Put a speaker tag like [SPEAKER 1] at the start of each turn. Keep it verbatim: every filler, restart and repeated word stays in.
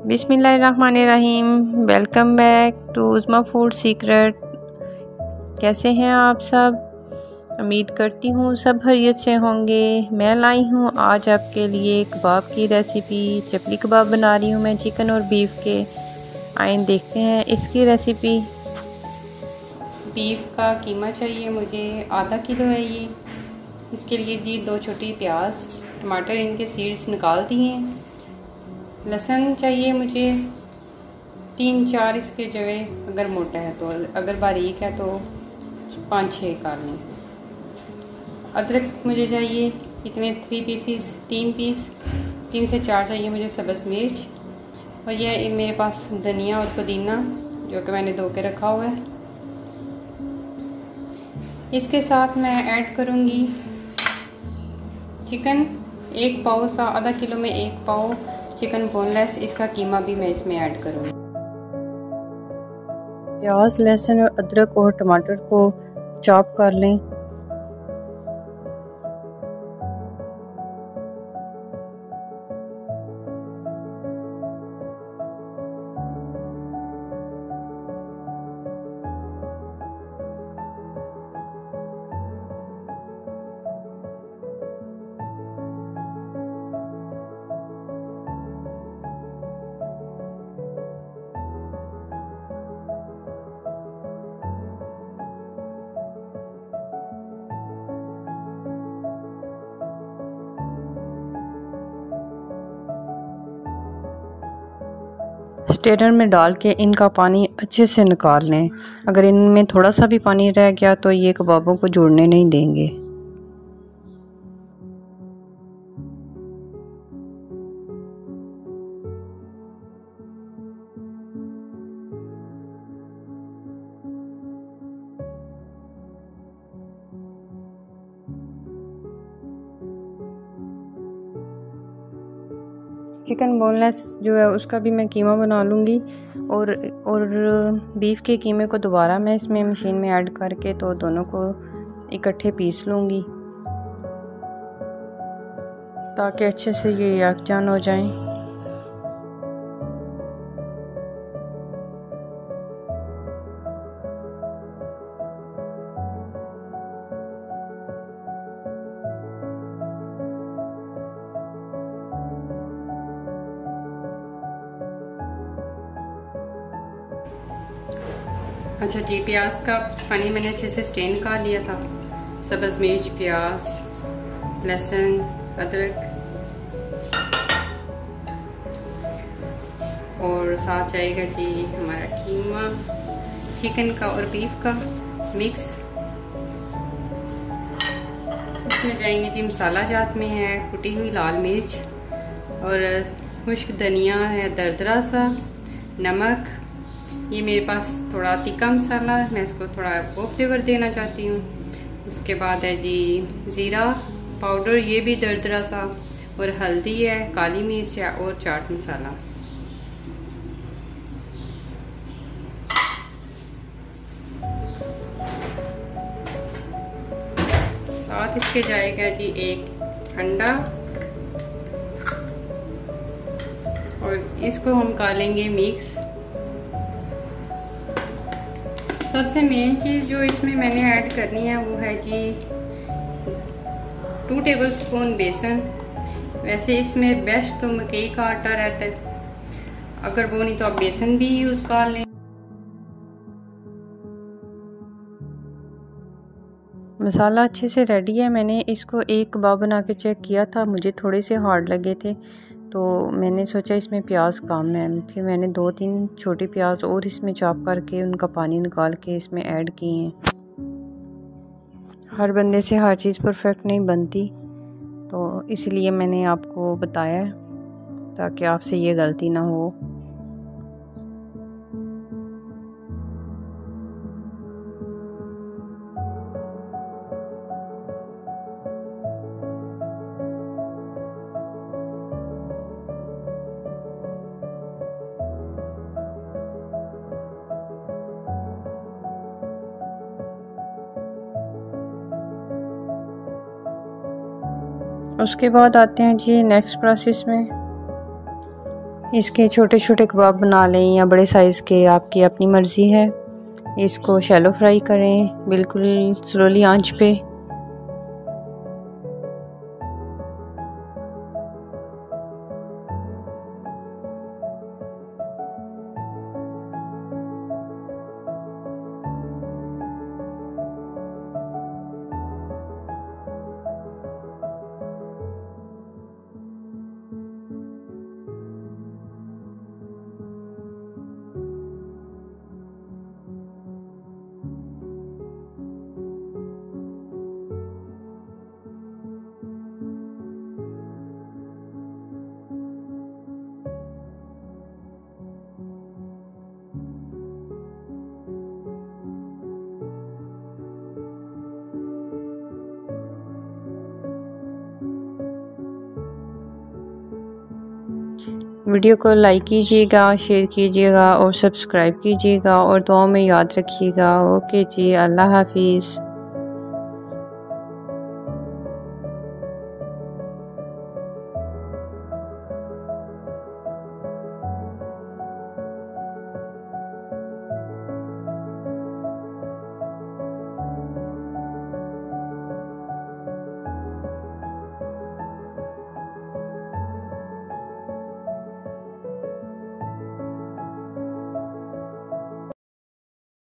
[SPEAKER 1] बिस्मिल्लाहिर्रहमानिर्रहीम। Welcome back to Uzma food secret. कैसे हैं आप सब? उम्मीद करती हूँ सब खैरियत से होंगे। मैं लाई हूँ आज आपके लिए कबाब की रेसिपी। चपली कबाब बना रही हूँ मैं चिकन और बीफ के। आइए देखते हैं इसकी रेसिपी। बीफ का कीमा चाहिए मुझे, आधा किलो है ये। इसके लिए जी दो छोटी प्याज, टमाटर इनके सीड्स निकाल दिए हैं। लहसुन चाहिए मुझे तीन चार इसके जगह, अगर मोटा है तो, अगर बारीक है तो पाँच छः काट लें। अदरक मुझे चाहिए इतने थ्री पीसीस, तीन पीस, तीन से चार चाहिए मुझे सब्ज़ मिर्च। और ये मेरे पास धनिया और पुदीना जो कि मैंने धो के रखा हुआ है। इसके साथ मैं ऐड करूँगी चिकन, एक पाव सा, आधा किलो में एक पाव चिकन बोनलेस। इसका कीमा भी मैं इसमें ऐड करूँगी। प्याज, लहसुन और अदरक और टमाटर को चॉप कर लें। स्ट्रेनर में डाल के इनका पानी अच्छे से निकाल लें। अगर इनमें थोड़ा सा भी पानी रह गया तो ये कबाबों को जुड़ने नहीं देंगे। चिकन बोनलेस जो है उसका भी मैं कीमा बना लूँगी। और और बीफ के कीमे को दोबारा मैं इसमें मशीन में ऐड करके तो दोनों को इकट्ठे पीस लूँगी ताकि अच्छे से ये यकजान हो जाएं। अच्छा जी, प्याज का पानी मैंने अच्छे से स्ट्रेन कर लिया था। सब्ज़ मिर्च, प्याज, लहसुन, अदरक और साथ जाएगा जी हमारा कीमा चिकन का और बीफ का मिक्स। इसमें जाएंगे जी मसाला जात में है कुटी हुई लाल मिर्च और खुश्क धनिया है दरदरा सा, नमक, ये मेरे पास थोड़ा तीखा मसाला है, मैं इसको थोड़ा वो फ्लेवर देना चाहती हूँ। उसके बाद है जी ज़ीरा पाउडर, ये भी दरदरा सा, और हल्दी है, काली मिर्च है और चाट मसाला। साथ इसके जाएगा जी एक अंडा और इसको हम कर लेंगे मिक्स। सबसे मेन चीज़ जो इसमें मैंने ऐड करनी है वो है जी टू टेबलस्पून बेसन। वैसे इसमें बेस्ट तो मकई का आटा रहता है, अगर वो नहीं तो आप बेसन भी यूज़ कर लें। मसाला अच्छे से रेडी है। मैंने इसको एक कबाब बना के चेक किया था, मुझे थोड़े से हार्ड लगे थे तो मैंने सोचा इसमें प्याज कम है। फिर मैंने दो तीन छोटी प्याज और इसमें चॉप करके उनका पानी निकाल के इसमें ऐड किए हैं। हर बंदे से हर चीज़ परफेक्ट नहीं बनती, तो इसलिए मैंने आपको बताया ताकि आपसे ये गलती ना हो। उसके बाद आते हैं जी नेक्स्ट प्रोसेस में। इसके छोटे छोटे कबाब बना लें या बड़े साइज़ के, आपकी अपनी मर्ज़ी है। इसको शैलो फ्राई करें बिल्कुल स्लोली आंच पे। वीडियो को लाइक कीजिएगा, शेयर कीजिएगा और सब्सक्राइब कीजिएगा और दुआओं में याद रखिएगा। ओके जी, अल्लाह हाफिज़।